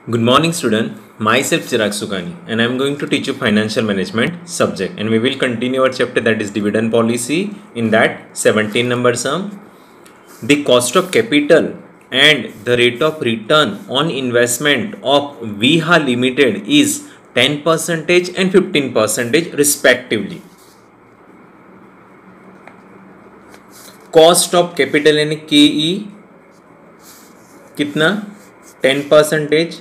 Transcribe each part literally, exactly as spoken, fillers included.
Good morning, student. Myself Chirag Sukani, and I am going to teach you financial management subject, and we will continue our chapter that is dividend policy. In that seventeen number sum, the cost of capital and the rate of return on investment of Viha Limited is ten percentage and fifteen percentage respectively. Cost of capital यानी K E कितना ten percentage.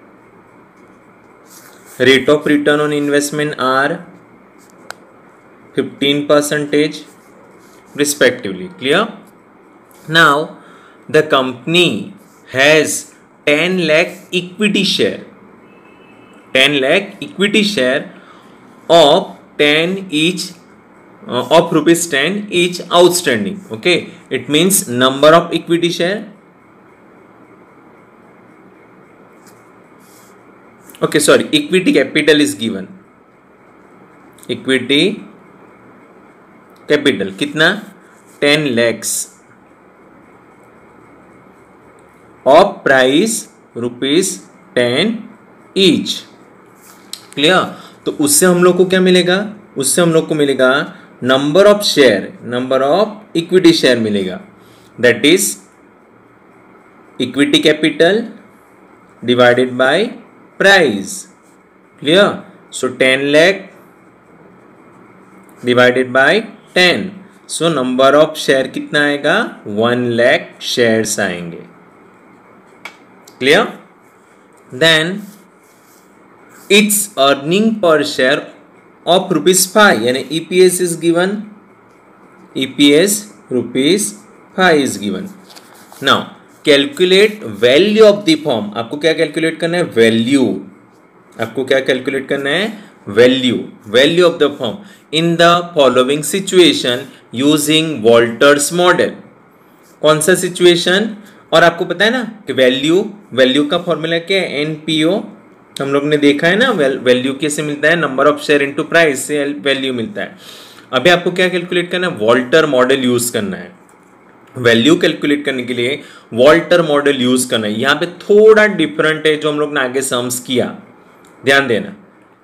Rate of return on investment are fifteen percentage respectively. Clear? Now the company has ten lakh equity share. ten lakh equity share of ten each uh, of rupees ten each outstanding. Okay, it means number of equity share. Okay, sorry, equity capital is given. Equity capital कितना ten lakhs of price rupees ten each. Clear? तो उससे हम लोग को क्या मिलेगा? उससे हम लोग को मिलेगा number of share, number of equity share मिलेगा. That is equity capital divided by price. Clear? So ten lakh divided by ten. So number of share कितना आएगा? one lakh shares आएंगे. Clear? Then its earning per share of rupees five यानी E P S is given. E P S rupees five is given. Now calculate value of the form. आपको क्या calculate करना है? Value. आपको क्या calculate करना है? Value. Value of the form in the following situation using Walter's model. कौन सा सिचुएशन? और आपको पता है ना कि वैल्यू वैल्यू का फॉर्मूला क्या है? एनपीओ. हम लोग ने देखा है ना वैल्यू कैसे मिलता है? Number of share into price से वैल्यू मिलता है. अभी आपको क्या कैलकुलेट करना है? वॉल्टर मॉडल यूज करना है. वैल्यू कैलकुलेट करने के लिए वॉल्टर मॉडल यूज करना है. यहां पे थोड़ा डिफरेंट है जो हम लोग ने आगे सम्स किया, ध्यान देना.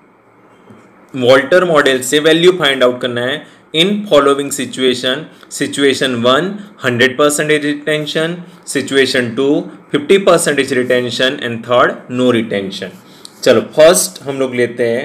वॉल्टर मॉडल से वैल्यू फाइंड आउट करना है in following situation. Situation one hundred percentage retention, situation two fifty percentage retention and third no retention. चलो फर्स्ट हम लोग लेते हैं.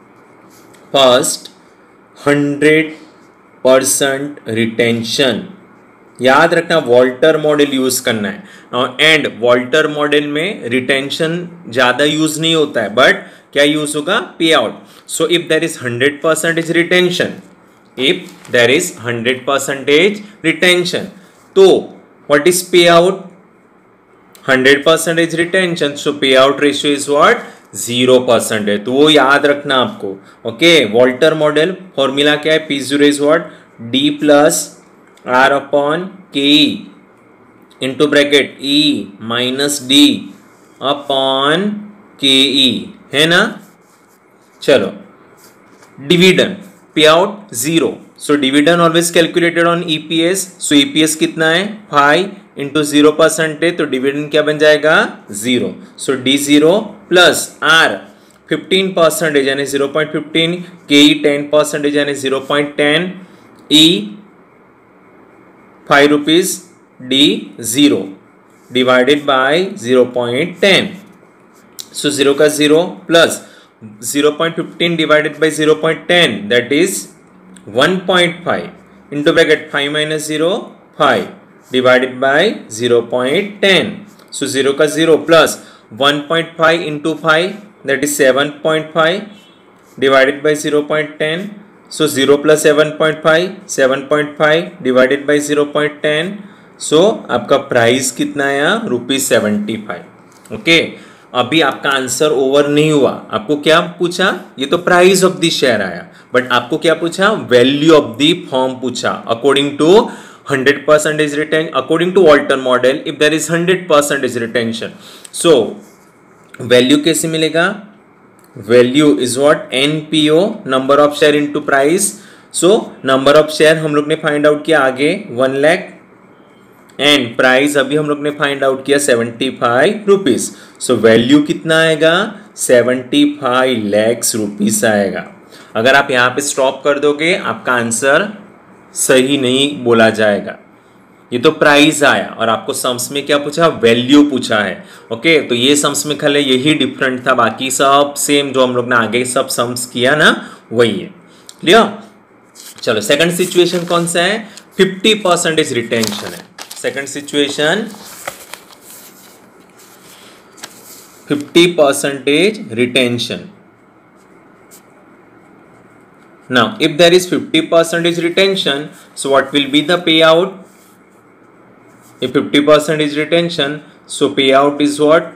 First hundred percent retention. याद रखना वॉल्टर मॉडल यूज करना है. एंड वॉल्टर मॉडल में रिटेंशन ज्यादा यूज नहीं होता है, बट क्या यूज होगा? Pay out. So if there is hundred percentage retention, if there is hundred percentage retention, तो what is pay out? Hundred percentage retention, so pay out ratio is what? Zero percent है. तो वो याद रखना आपको. Okay, Walter model formula क्या है? P zero is what? D plus R upon K E into bracket E minus D upon K E है ना. चलो dividend pay out zero. So dividend always calculated on E P S. सो E P S कितना है? Five into zero percent है, तो dividend क्या बन जाएगा? जीरो. So D zero plus R fifteen percentage यानी zero point fifteen, K E ten percentage यानी zero point ten, E five rupees, D zero divided by zero point ten. So zero का zero plus zero point fifteen divided by zero point ten, that is one point five into bracket five minus zero five divided by zero point ten. So zero का zero plus one point five into five, that is seven point five divided by zero point ten. So zero plus seven point five, seven point five divided by zero point one zero. So आपका price कितना आया? Rupees seventy five. Okay, अभी आपका answer over नहीं हुआ. आपको क्या पूछा? ये तो प्राइस ऑफ द शेयर आया, बट आपको क्या पूछा? वैल्यू ऑफ द फॉर्म पूछा. According to hundred percentage retention, according to Walter model, if there is hundred percentage retention, so value कैसे मिलेगा? Value is what? NPO, number of share into price. So number of share हम लोग ने find out किया आगे one lakh and price अभी हम लोग ने फाइंड आउट किया seventy five rupees. So value कितना आएगा, सेवेंटी फाइव लैक्स रुपीज आएगा। अगर आप यहाँ पे स्टॉप कर दोगे आपका आंसर सही नहीं बोला जाएगा। ये तो प्राइस आया और आपको सम्स में क्या पूछा, वैल्यू पूछा है। ओके, तो ये सम्स में खाली यही डिफरेंट था, बाकी सब सेम जो हम लोग ने आगे सब सम्स किया ना वही है। क्लियर? चलो सेकंड सिचुएशन कौन सा है, फिफ्टी परसेंटेज रिटेंशन है। Second situation fifty percentage retention. Now, if there is fifty percent retention, so what will be the payout? If fifty percent is retention, so payout is what?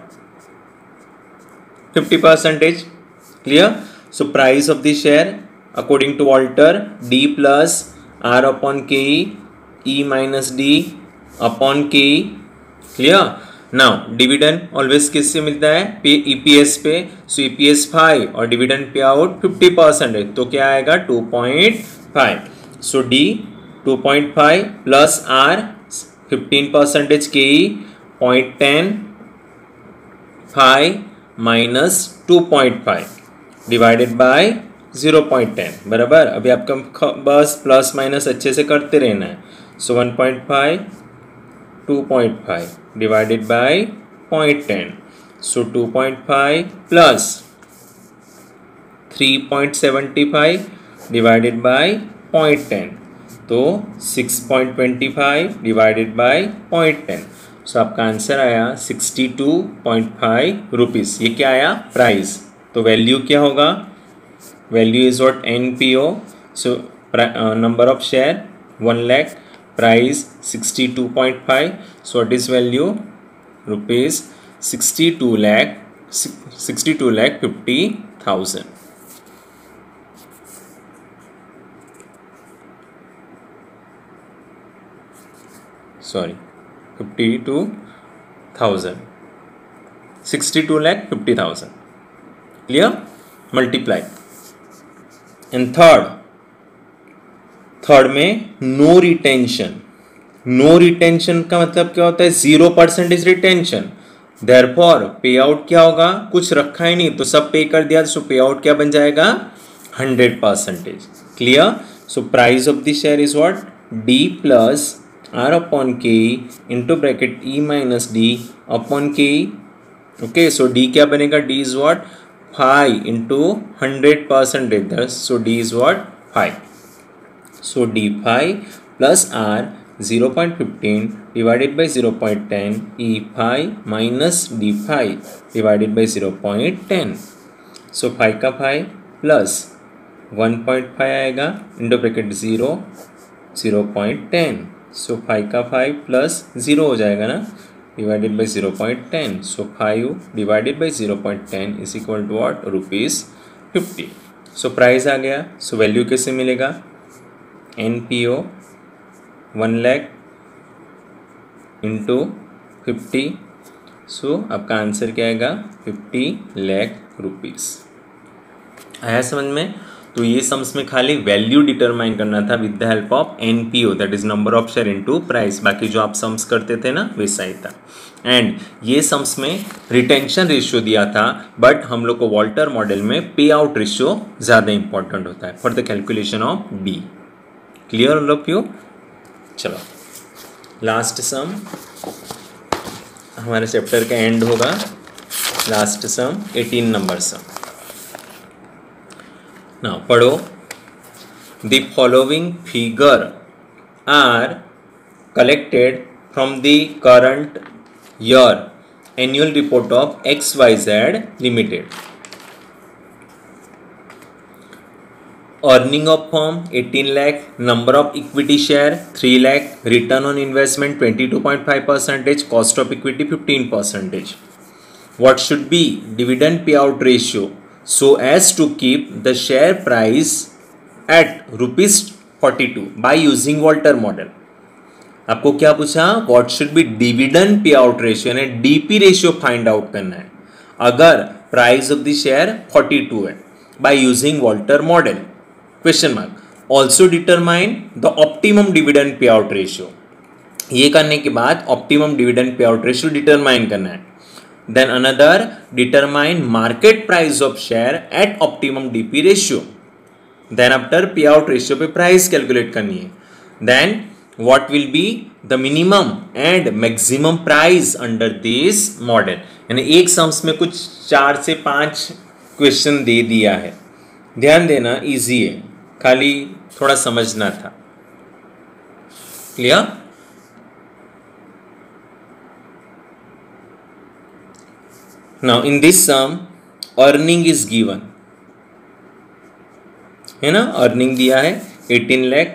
fifty percent. Clear? So price of the share according to Walter, D plus R upon K E, E minus D upon K E. Clear? Now dividend always किससे मिलता है, पे EPS पे। सो EPS five और dividend pay out fifty percent है, तो क्या आएगा two point five. So D two point five plus R fifteen percentage K E point ten five minus two point five divided by zero point ten बराबर। अभी आपका बस plus minus अच्छे से करते रहना है। So one point five two point five divided by zero point one zero. So two point five plus three point seven five divided by zero point one zero. तो six point two five divided by zero point one zero. So आपका answer आया sixty two point five rupees. ये क्या आया, price. तो value क्या होगा, value is what, NPO. So number of share one lakh, price sixty-two point five. So what is value, rupees sixty-two lakh sixty-two lakh fifty thousand. Sorry, fifty-two thousand, sixty-two lakh fifty thousand. Clear? Multiply. And third third में no retention. No retention का मतलब क्या होता है, zero percentage retention. Therefore pay out क्या होगा, कुछ रखा ही नहीं तो सब पे कर दिया, सो पे आउट क्या बन जाएगा, hundred percentage. Clear? So price of the share is what, D plus R upon K into bracket E minus D upon K. Okay, so D क्या बनेगा, D is what five into hundred percentage, so D is what five. So D five plus R zero point one five divided by zero point one zero, E five minus D five divided by zero point one zero. So five का five plus one point five आएगा into bracket zero zero point ten. So five का five plus zero हो जाएगा ना, divided by zero point ten. So five divided by zero point ten is equal to what, rupees fifty. So price आ गया। So so value कैसे मिलेगा, N P O one lakh into fifty. So आपका answer क्या आएगा, fifty lakh rupees. आया समझ में? तो ये सम्स में खाली वैल्यू डिटरमाइन करना था with the help of N P O, that is number of share into price. बाकी जो आप सम्स करते थे ना वैसा ही था। एंड ये सम्स में रिटेंशन रेशियो दिया था, बट हम लोग को वॉल्टर मॉडल में पे आउट रेशियो ज़्यादा इंपॉर्टेंट होता है for the calculation of B. Clear all of you? चलो लास्ट सम हमारे चैप्टर का एंड होगा। Last sum eighteen number sum. Now पढ़ो, the following figure are collected from the current year annual report of X Y Z limited. Earning of firm eighteen lakh, number of equity share three lakh, return on investment twenty-two point five percentage, cost of equity fifteen percentage. What should be dividend payout ratio so as to keep the share price at rupees forty-two by using Walter model? आपको क्या पूछा, what should be dividend payout ratio, यानी DP ratio find out करना है अगर price of the share forty-two है by using Walter model. Question mark. Also determine the optimum dividend payout ratio. ये करने के बाद optimum dividend pay out ratio determine करना है. Then another determine market price of share at optimum DP ratio. Then after pay out ratio पे price calculate करनी है. Then what will be the minimum and maximum price under this model. यानी एक sums में कुछ चार से पांच क्वेश्चन दे दिया है. ध्यान देना, इजी है, खाली थोड़ा समझना था. Clear? Now in this sum earning is given है ना. अर्निंग दिया है eighteen lakh.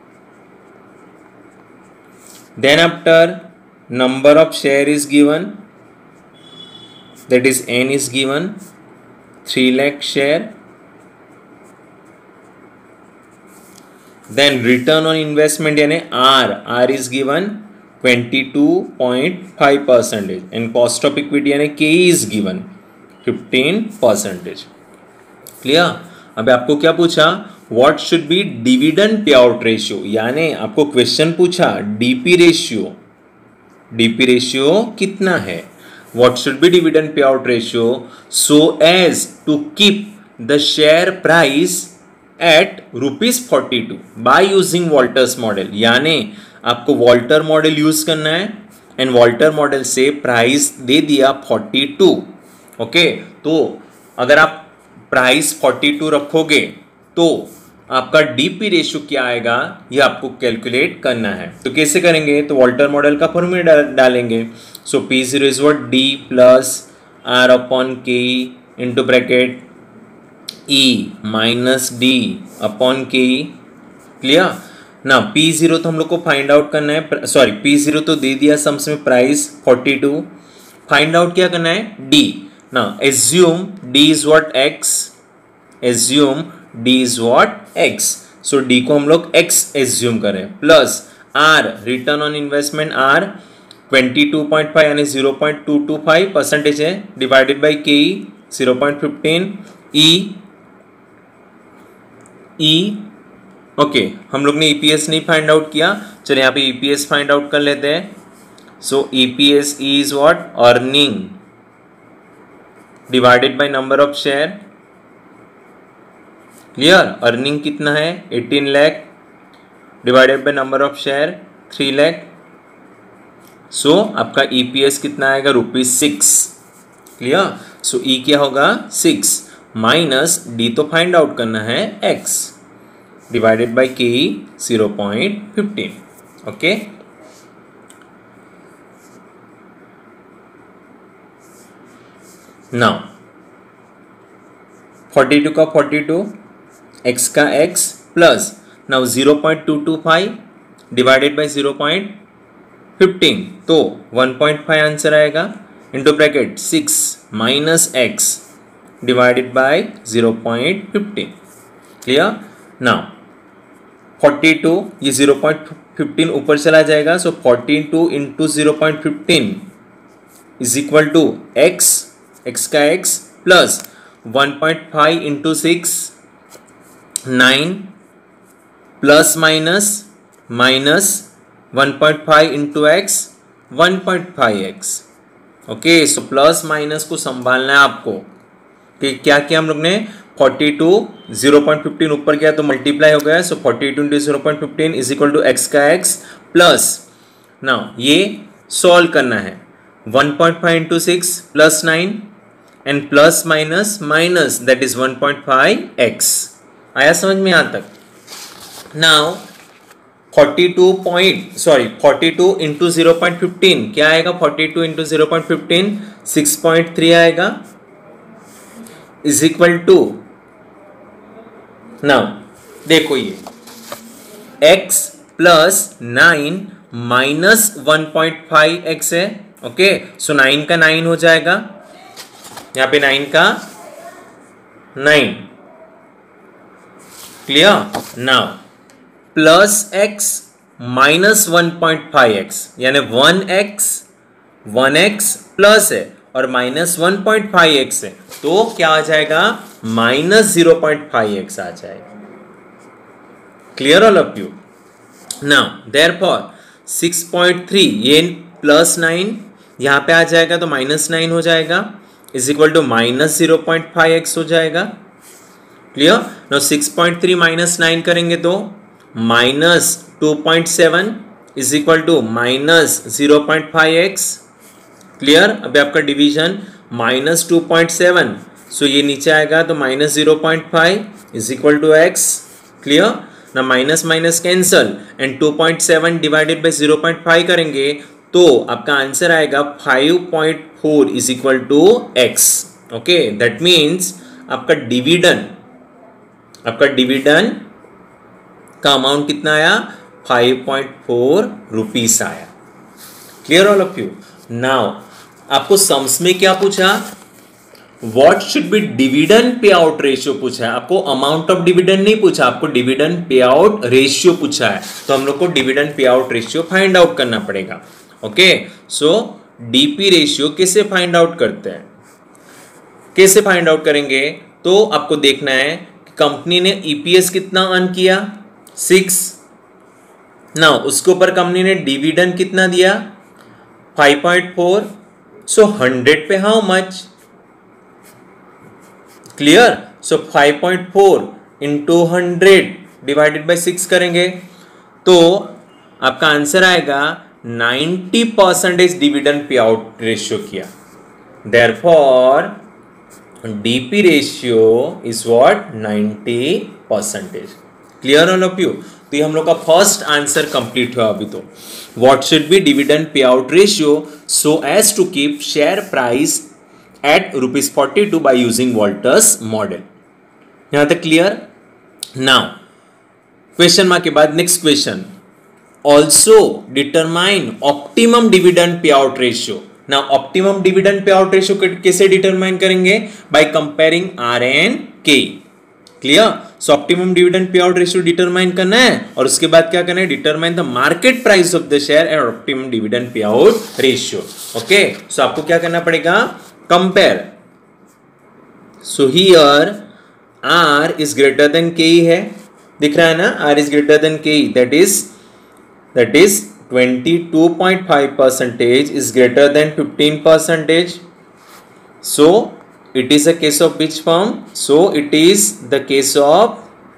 Then after number of share is given, that is n is given three lakh share. Then return on investment यानी R, R is given twenty-two point five percentage and cost of equity यानी K is given fifteen percentage. Clear? अब आपको क्या पूछा? What should be dividend payout ratio? यानी आपको question पूछा DP ratio, DP ratio कितना है? What should be dividend payout ratio so as to keep the share price at rupees forty-two by using Walters model. यानी आपको Walter model use करना है and Walter model से price दे दिया forty-two. Okay, तो अगर आप प्राइस forty-two रखोगे तो आपका डीपी रेशियो क्या आएगा ये आपको कैलकुलेट करना है. तो कैसे करेंगे? तो वॉल्टर मॉडल का फॉर्मूला डालेंगे. So P zero is what D plus R upon K into bracket E minus D upon K. Clear ना? पी जीरो तो हम लोग को फाइंड आउट करना है, सॉरी पी जीरो तो दे दिया सम्स में प्राइस forty-two. फाइंड आउट क्या करना है? डी. ना assume D is what X, assume d is what x. so d को हम लोग x एज्यूम करें plus r return on investment r twenty-two point five यानी zero point two two five percentage है divided by K zero point one five e e ओके. हम लोग ने ईपीएस नहीं फाइंड आउट किया, चलिए यहाँ पे ईपीएस फाइंड आउट कर लेते हैं. So EPS is what earning divided by number of share. Clear? Earning कितना है? eighteen lakh divided by number of share three lakh. So आपका ईपीएस कितना आएगा? Rupees six. Clear? So E क्या होगा? सिक्स माइनस डी तो फाइंड आउट करना है X divided by K zero point one five. Okay, now forty-two का forty-two, x का x plus now zero point two two five divided by zero point one five, तो one point five answer आएगा into bracket six minus x divided by zero point one five. Clear? Now forty-two ये zero point one five ऊपर चला जाएगा, so forty-two into zero point one five is equal to x, x का x plus one point five into six nine plus minus minus one point five into x one point five x. Okay, so plus minus को संभालना है आपको. कि क्या किया हम लोग ने? forty-two zero point one five ऊपर गया तो मल्टीप्लाई हो गया, so forty-two into zero point one five is equal to X का एक्स प्लस नाउ ये सॉल्व करना है one point five into six plus nine and plus minus minus that is one point five x. आया समझ में यहां तक? Now forty-two point sorry forty-two into zero point one five क्या आएगा? forty-two into zero point one five six point three आएगा is equal to. Now देखो ये x plus nine minus one point five x है. Okay, so nine का nine हो जाएगा, यहाँ पे नाइन का नाइन. Clear? Now plus x minus one point five x यानी one x one x plus है और minus one point five x है, तो क्या आ जाएगा? Minus zero point five x आ जाएगा. Clear all of you? Now therefore six point three, ये प्लस नाइन यहाँ पे आ जाएगा तो माइनस नाइन हो जाएगा, is equal to minus zero point five x हो जाएगा। Clear? Now six point three minus nine करेंगे तो minus two point seven is equal to minus zero point five x. Clear? अभी आपका division minus two point seven, so ये नीचे आएगा तो minus zero point five is equal to x. Clear? ना minus minus cancel and two point seven divided by zero point five करेंगे तो आपका आंसर आएगा five point four is equal to x. Okay, that means आपका dividend आपका dividend का amount कितना आया? फाइव पॉइंट फोर रुपीस आया। Clear all of you? Now आपको सम्स में क्या पूछा? What should be dividend pay out ratio पूछा है। आपको अमाउंट ऑफ डिविडेंड नहीं पूछा, आपको डिविडेंड पे आउट रेशियो पूछा है। तो हम लोग को dividend pay out ratio find out करना पड़ेगा। ओके, सो डीपी रेशियो कैसे फाइंड आउट करते हैं? कैसे फाइंड आउट करेंगे? तो आपको देखना है कि कंपनी ने ईपीएस कितना अर्न किया, सिक्स। ना उसके ऊपर कंपनी ने डिविडेंड कितना दिया, five point four. So hundred पे how much? Clear? So five point four into hundred divided by six करेंगे तो आपका आंसर आएगा ninety percentage dividend pay out ratio किया। Therefore DP ratio is what? Ninety percentage. Clear all of you? तो ये हम लोग का फर्स्ट आंसर कंप्लीट हुआ अभी तो। What should be dividend pay out ratio so as to keep share price at rupees forty two by using Walter's model. यहां तक क्लियर? नाउ क्वेश्चन मार्क के बाद next question, also determine optimum dividend pay out ratio. ना optimum dividend pay out ratio कैसे determine करेंगे? By comparing R and K. Clear? So optimum dividend pay out ratio determine करना है और उसके बाद क्या करना है? Determine the market price of the share and optimum dividend pay out ratio. Okay, so आपको क्या करना पड़ेगा? Compare. So here R is greater than K है, दिख रहा है ना? R is greater than K, that is that is twenty-two point five percentage is greater than fifteen percentage. So it is a case of which firm? So it is the case of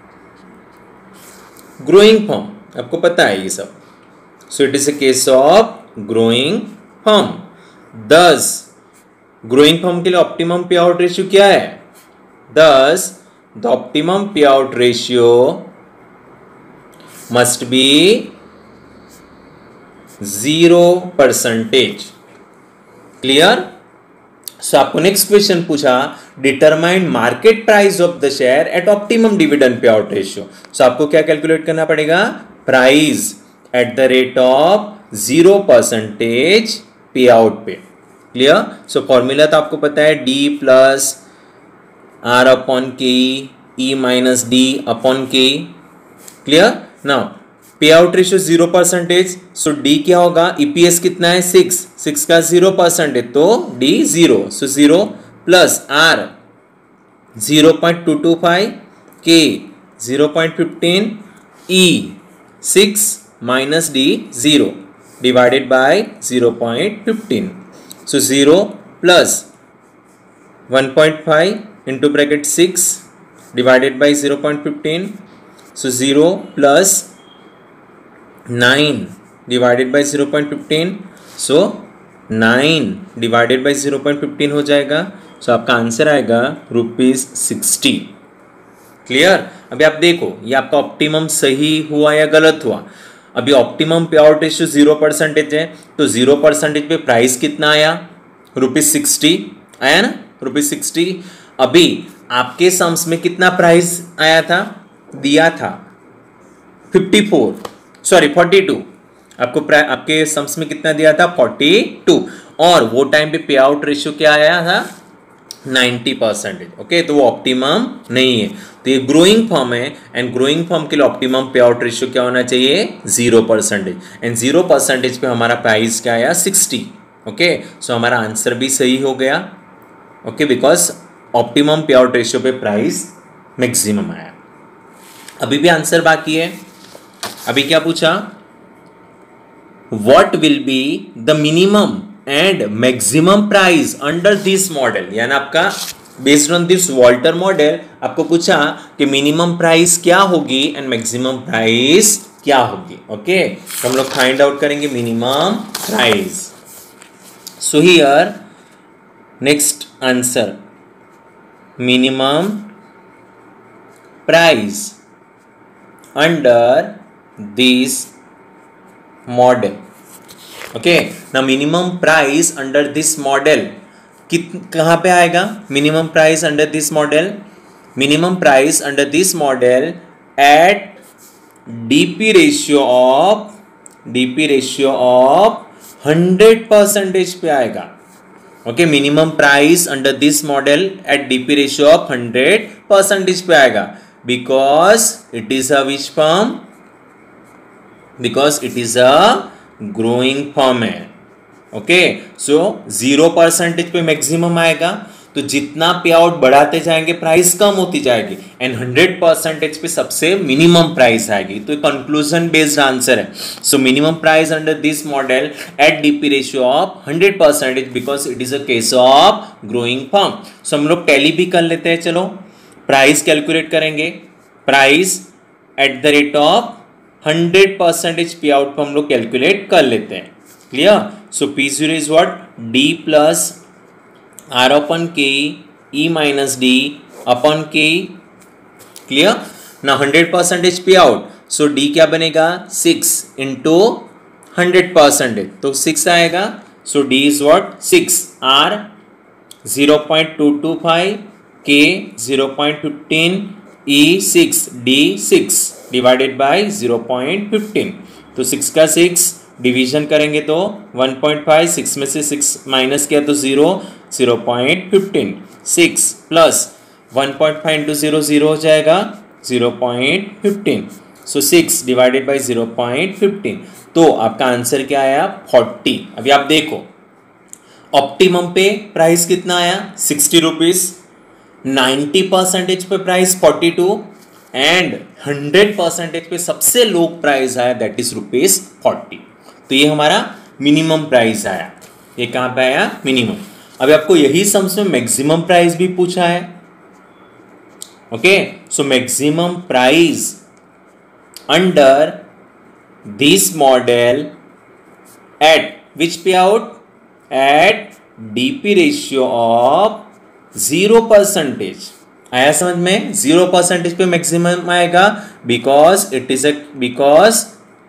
growing firm. आपको पता है ये सब. So it is a case of growing firm. Thus growing firm के लिए optimum pay out ratio क्या है? Thus the optimum payout ratio must be zero percentage. Clear? So आपको नेक्स्ट क्वेश्चन पूछा, determine market price of the share at optimum dividend pay out ratio. So आपको क्या calculate करना पड़ेगा? Price at the rate of zero percentage pay out pay. Clear? So formula तो आपको पता है, D plus R upon K E minus D upon K. Clear? Now pay out ratio zero percentage, so D क्या होगा? EPS कितना है? Six, six का zero percentage तो D zero, so zero plus R zero point two two five, K zero point fifteen, E six minus D zero divided by zero point fifteen, so zero plus one point five into bracket six divided by zero point one five, so zero plus nine divided by zero point one five, so nine divided by zero point one five हो जाएगा। so आपका answer आएगा rupees sixty. Clear? अभी आप देखो ये आपका optimum सही हुआ या गलत हुआ। अभी optimum pay out ratio zero percentage है तो जीरो परसेंटेज पे प्राइस कितना आया? रुपीज सिक्सटी आया ना? Rupees sixty. अभी आपके सम्स में कितना प्राइस आया था? दिया था fifty four, sorry forty two. आपको आपके सम्स में कितना दिया था? Forty two. और वो टाइम पे पे आउट रेशियो क्या आया था? Ninety percentage. ओके, तो वो ऑप्टिमम नहीं है। तो ये ग्रोइंग फर्म है एंड ग्रोइंग फर्म के लिए ऑप्टिमम पे आउट रेशियो क्या होना चाहिए? Zero percentage. And zero percentage पे हमारा प्राइस क्या आया? सिक्सटी। ओके, सो हमारा आंसर भी सही हो गया। Okay, because optimum pay out ratio पे प्राइस मैक्सिमम आया। अभी भी आंसर बाकी है। अभी क्या पूछा? What will be the minimum and maximum price under this model, यानी आपका based on this Walter model आपको पूछा कि मिनिमम प्राइस क्या होगी एंड मैक्सिमम प्राइस क्या होगी। ओके, तो हम लोग फाइंड आउट करेंगे minimum price. So here next answer, minimum price under this model. Okay, ना minimum price under this model कित कहाँ पे आएगा? Minimum price under this model, minimum price under this model at DP ratio of DP ratio of hundred percentage पे आएगा। Okay, minimum price under this model at DP ratio of hundred percentage पे आएगा because it is a which form, because it is a growing firm है। Okay, so zero percentage पे maximum आएगा, तो जितना पे आउट बढ़ाते जाएंगे प्राइस कम होती जाएगी, एंड हंड्रेड परसेंटेज पे सबसे मिनिमम प्राइस आएगी। तो कंक्लूजन बेस्ड आंसर है। So minimum price under this model at DP ratio of hundred percentage because it is a case of growing firm. So हम लोग टैली भी कर लेते हैं। चलो प्राइस कैलकुलेट करेंगे, price at the rate of hundred percentage pay out को हम लोग कैलकुलेट कर लेते हैं। Clear? So P zero is what? D plus R upon K E minus D upon K. Clear ना? Hundred percentage pay out, so D क्या बनेगा? Six into hundred percentage, तो सिक्स आएगा। So D is what? Six. R zero point two two five, K zero point fifteen, E six, D six divided by zero point fifteen. तो six का six division करेंगे तो one point five, six में से six minus किया तो zero, zero point fifteen, six plus one point five into zero zero हो जाएगा zero point fifteen. So six divided by zero point fifteen, तो आपका आंसर क्या आया? फोर्टी। अभी आप देखो ऑप्टिमम पे प्राइस कितना आया? सिक्सटी रुपीज, नाइन्टी परसेंटेज पे price forty two, and hundred percentage पे सबसे लो प्राइस आया दैट इज रुपीज फोर्टी। तो ये हमारा मिनिमम प्राइस आया। ये कहां पे आया? मिनिमम। अभी आपको यही सम्स में मैक्सिमम प्राइस भी पूछा है। Okay, so maximum price under this model at which pay out? At DP ratio of zero percentage. आया समझ में? जीरो परसेंटेज पे मैक्सिमम आएगा because it is a because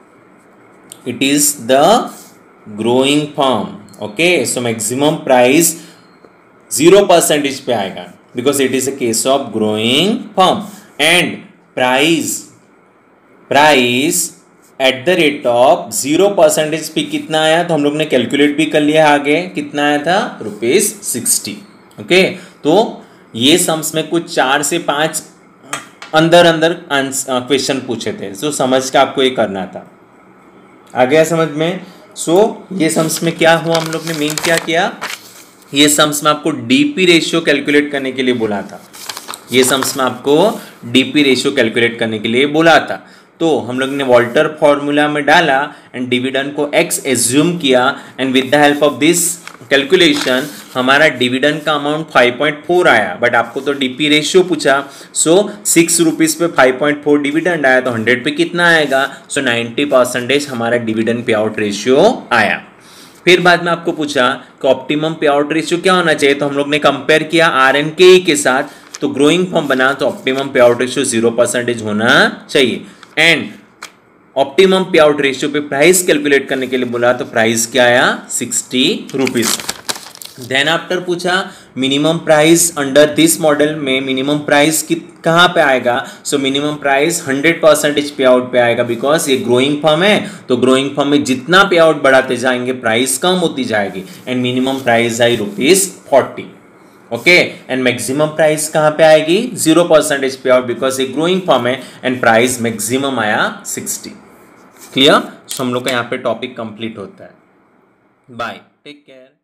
it is the growing firm. Okay, so maximum price zero percentage पे आएगा because it is a case of growing firm, and price price at the rate of zero percentage पे कितना आया? तो हम लोग ने calculate भी कर लिया आगे, कितना आया था? Rupees sixty. ओके, तो ये सम्स में कुछ चार से पांच अंदर अंदर क्वेश्चन पूछे थे, सो समझ के आपको ये करना था। आ गया समझ में? सो ये सम्स में क्या हुआ, हम लोग ने मेन क्या किया, ये सम्स में आपको डीपी रेशियो कैलकुलेट करने के लिए बोला था। ये सम्स में आपको डीपी रेशियो कैलकुलेट करने के लिए बोला था। तो हम लोग ने वॉल्टर फॉर्मूला में डाला एंड डिविडेंड को एक्स एज्यूम किया, and with the help of this calculation हमारा डिविडेंड का अमाउंट फाइव पॉइंट फोर आया। बट आपको तो डीपी रेशियो पूछा, सो सिक्स रुपीज पे फाइव पॉइंट फोर डिविडेंड आया, तो हंड्रेड पे कितना आएगा? सो नाइन्टी परसेंटेज हमारा डिविडेंड पे आउट रेशियो आया। फिर बाद में आपको पूछा कि ऑप्टिमम पे आउट रेशियो क्या होना चाहिए, तो हम लोग ने कंपेयर किया आर एन के के साथ, तो ग्रोइंग फॉर्म बना तो optimum pay out ratio zero percentage होना चाहिए। And optimum pay out ratio पे प्राइस कैलकुलेट करने के लिए बोला, तो प्राइस क्या आया? Sixty rupees. देन आफ्टर पूछा minimum price under this model में मिनिमम प्राइस कहाँ पे आएगा? So minimum price hundred percentage pay out पे आएगा बिकॉज ये ग्रोइंग फॉर्म है, तो ग्रोइंग फॉर्म में जितना पे आउट बढ़ाते जाएंगे प्राइस कम होती जाएगी, एंड मिनिमम प्राइस आई rupees forty. Okay, and maximum price कहाँ पे आएगी? Zero percentage pay out because ये ग्रोइंग फॉर्म है, एंड प्राइस मैक्सिमम आया सिक्सटी। क्लियर? सो हम लोग का यहाँ पे टॉपिक कंप्लीट होता है। Bye, take care.